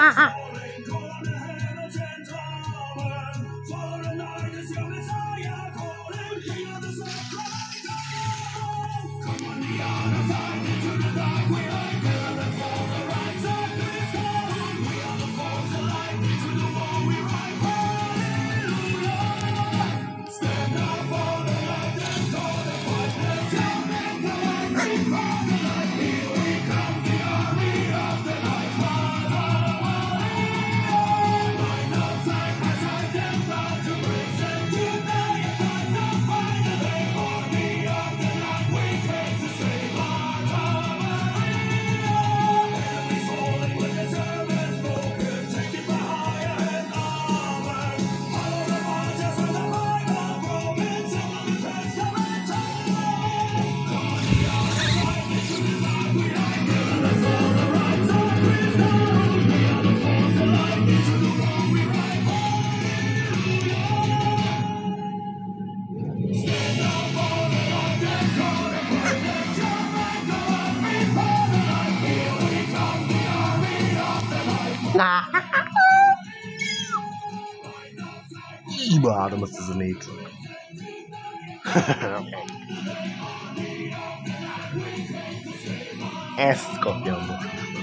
Imádom azt a zenét. Ezt kapjam most.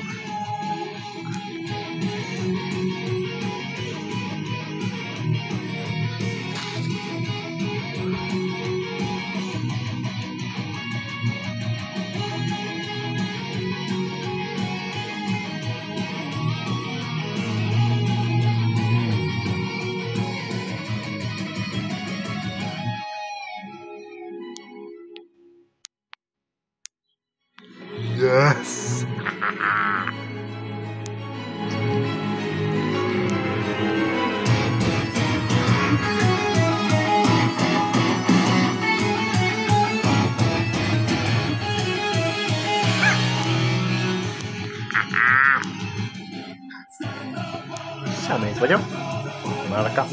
Yes! Szemét vagyok. Márka.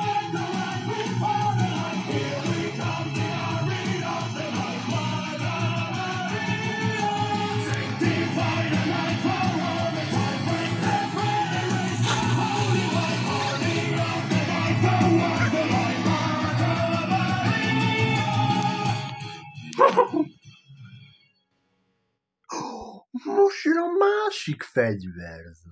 Most jön a másik fegyverző.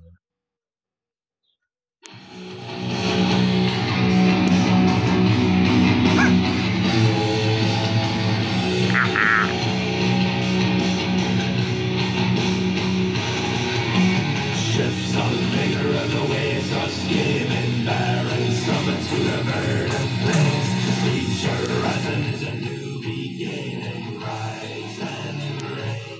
Ships on vigor of the waves are skimming barren summits to the verdant plains. Each horizon is a new beginning, rise and reign.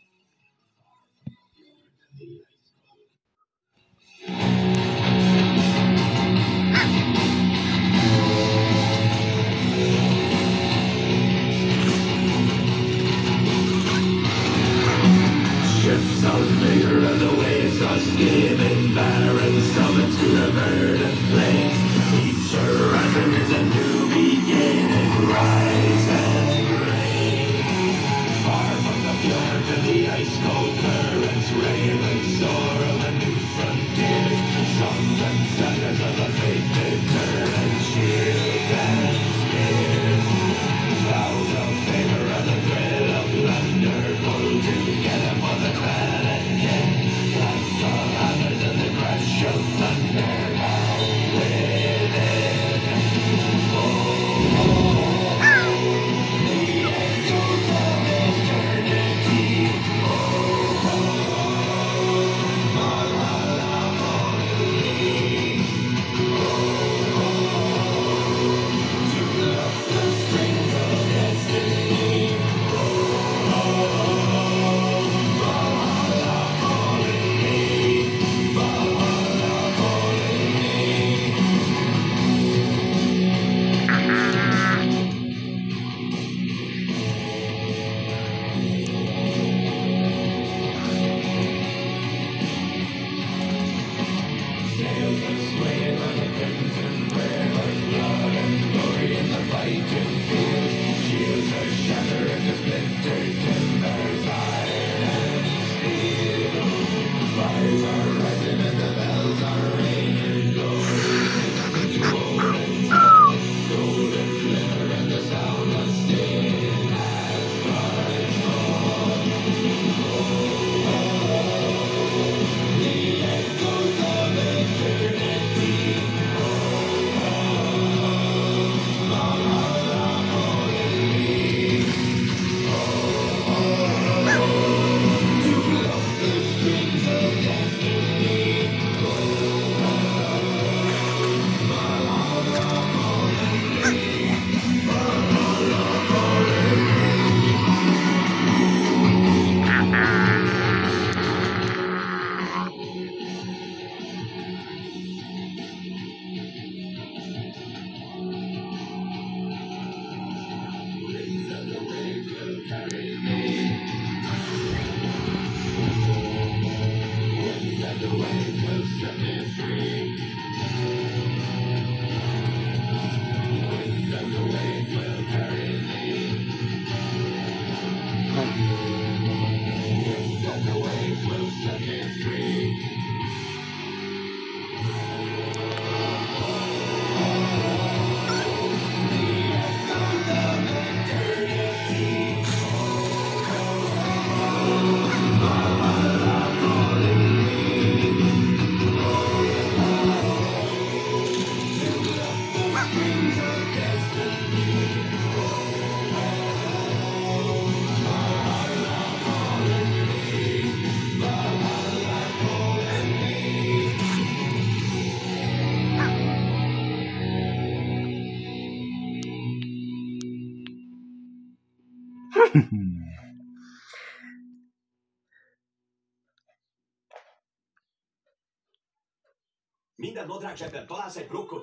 Ships on vigor of the waves are skimming barren summits to the verdant plains. Each horizon is a new beginning, rise and reign. Far from the fjord to the ice-cold currents, ravens soar over new frontiers. Sons and sagas of the fated turn and shields and spears. Vows of favor and the thrill of plunder pull together for the clan and kin. Like the hammers and the crash of thunder. Minden nadrág zsebben találsz egy blokkot.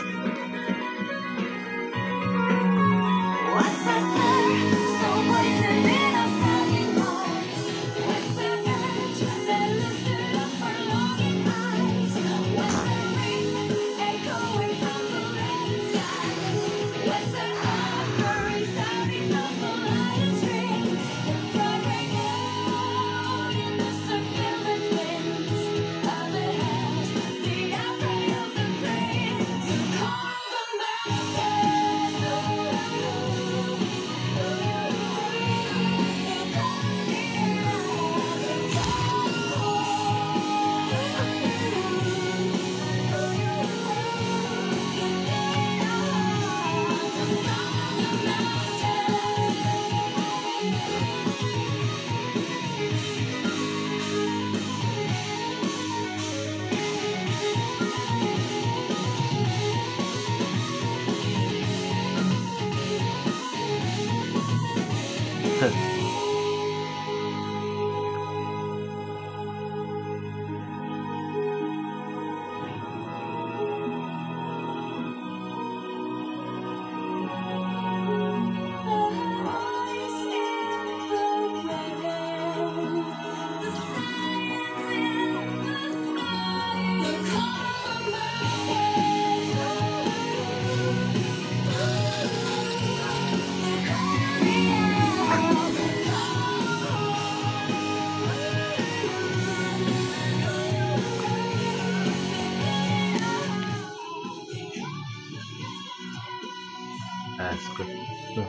That's good. No.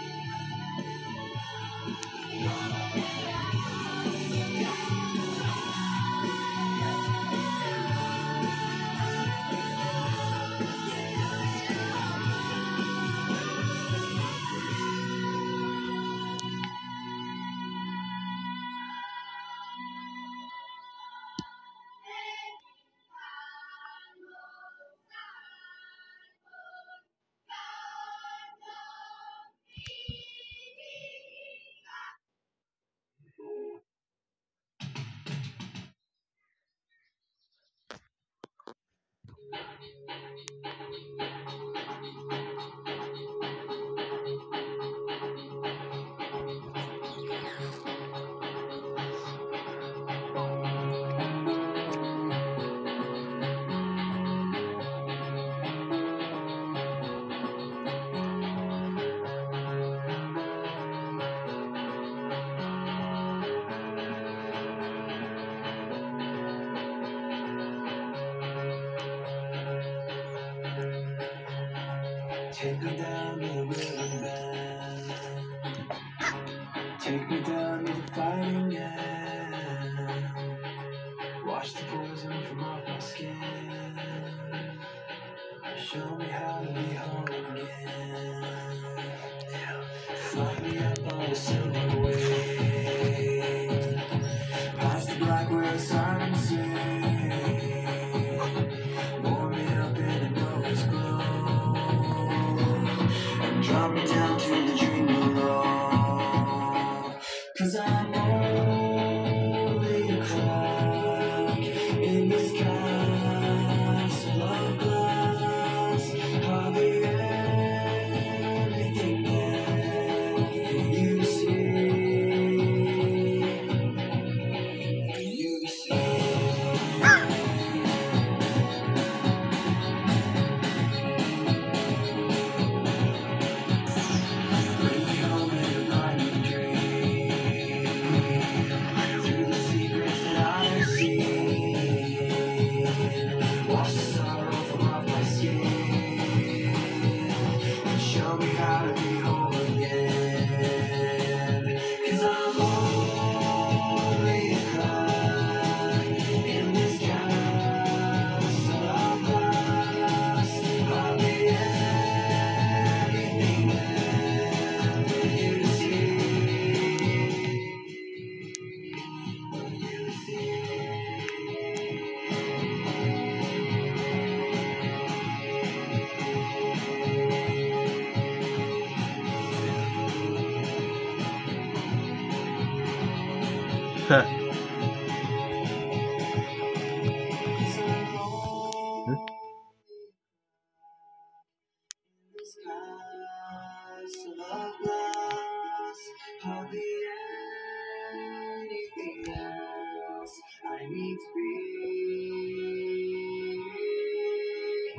Take me down to the riverbed. Take me down to the fighting end. Wash the poison from off my skin. Show me how to be whole again. Fly me up on a silver wing. Past the black where the sirens sing. Warm me up in a Nova's glow. Drop me down to the dream below. 'Cause I'm only a crack in this castle of glass. I'll be anything there for you to see. For you to see. Show me how to be whole again. 'Cause I'm only a crack in this castle of glass. I'll be anything there for you to see. For you to see.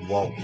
Wow.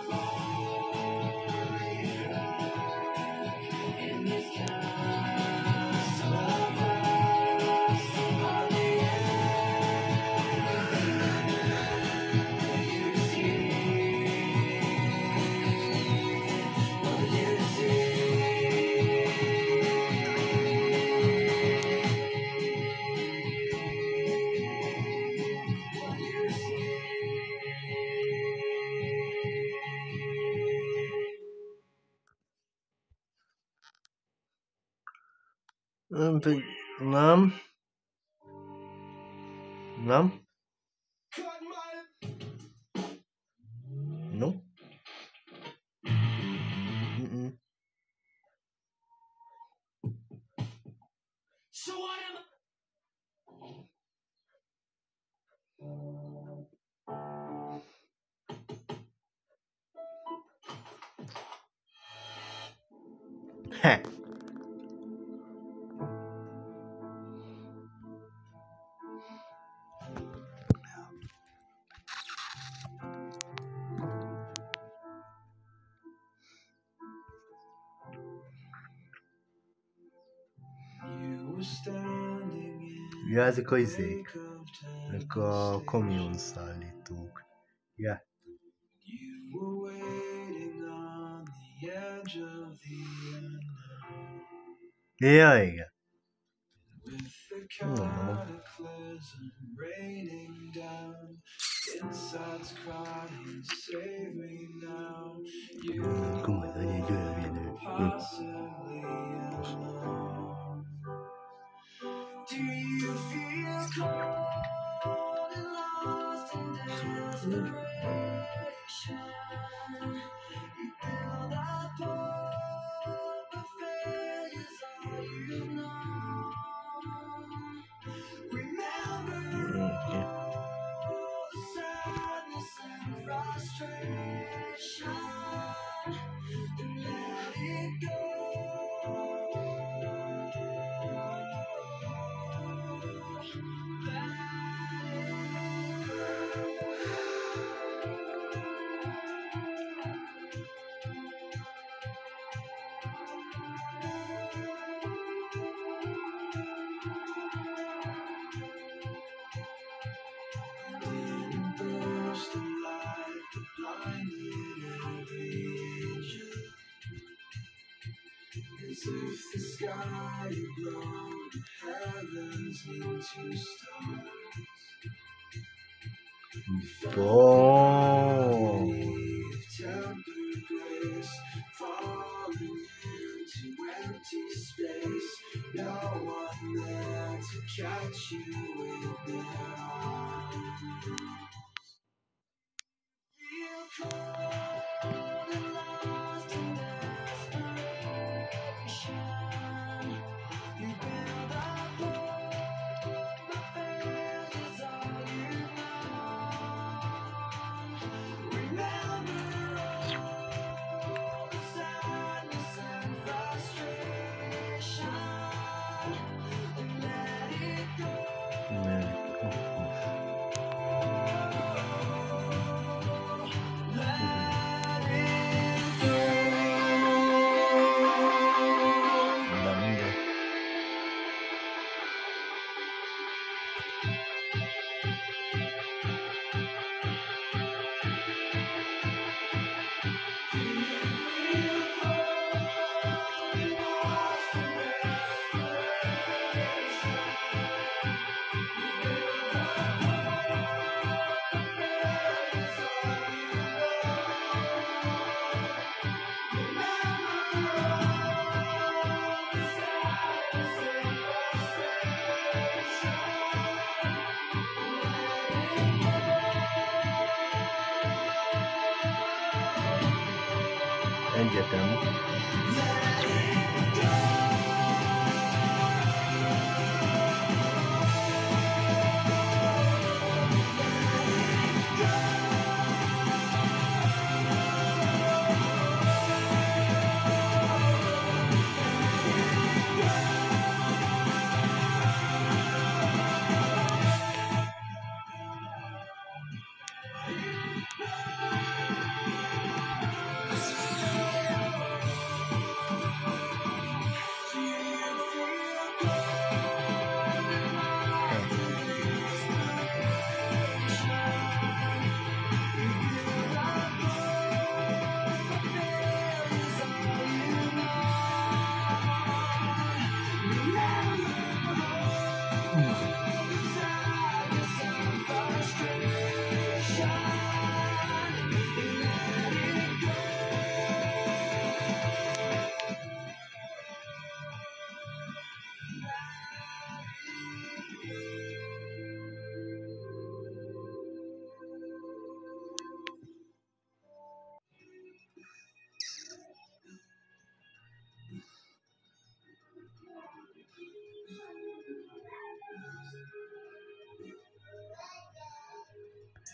Nem. Nem. No. Heh. Ja, ezek a izék. Ezek a commune szállítók. Ja. Ja, igen. Mondom. Komoly, hogy egy olyan védő. Do you feel cold and lost in desperation? You build up hope, but failure's all you've known. Remember all the sadness and frustration, and let it go. As if the sky had grown heavens into stars. Tempered grace, falling into empty space. No one there to catch you with their arms. Feel cold and lost in desperation. You build up hope, but failure's all you've known. Remember all the sadness and frustration, and let it go. Egyetem.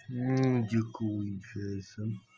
Dziękuję.